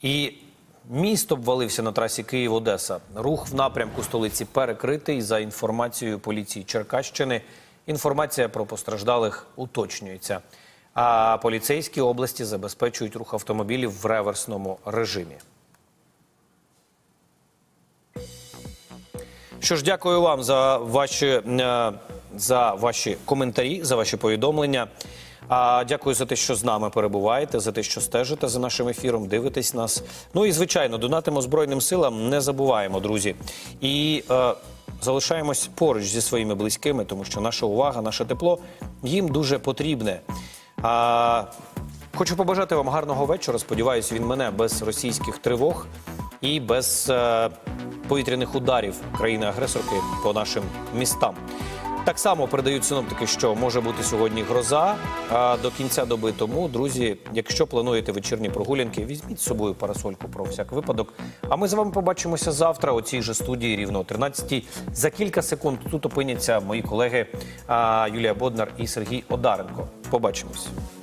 І міст обвалився на трасі Київ-Одеса. Рух в напрямку столиці перекритий. За інформацією поліції Черкащини, інформація про постраждалих уточнюється. А поліцейські області забезпечують рух автомобілів в реверсному режимі. Що ж, дякую вам за ваші коментарі, за ваші повідомлення. Дякую за те, що з нами перебуваєте, за те, що стежите за нашим ефіром, дивитесь нас. Ну і, звичайно, донатимо Збройним силам, не забуваємо, друзі. І залишаємось поруч зі своїми близькими, тому що наша увага, наше тепло їм дуже потрібне. Хочу побажати вам гарного вечора. Сподіваюсь, він мине без російських тривог і без повітряних ударів країни-агресорки по нашим містам. Так само передають синоптики, що може бути сьогодні гроза до кінця доби. Тому, друзі, якщо плануєте вечірні прогулянки, візьміть з собою парасольку про всяк випадок. А ми з вами побачимося завтра у цій же студії рівно о 13-й. За кілька секунд тут опиняться мої колеги Юлія Боднар і Сергій Одаренко. Побачимось.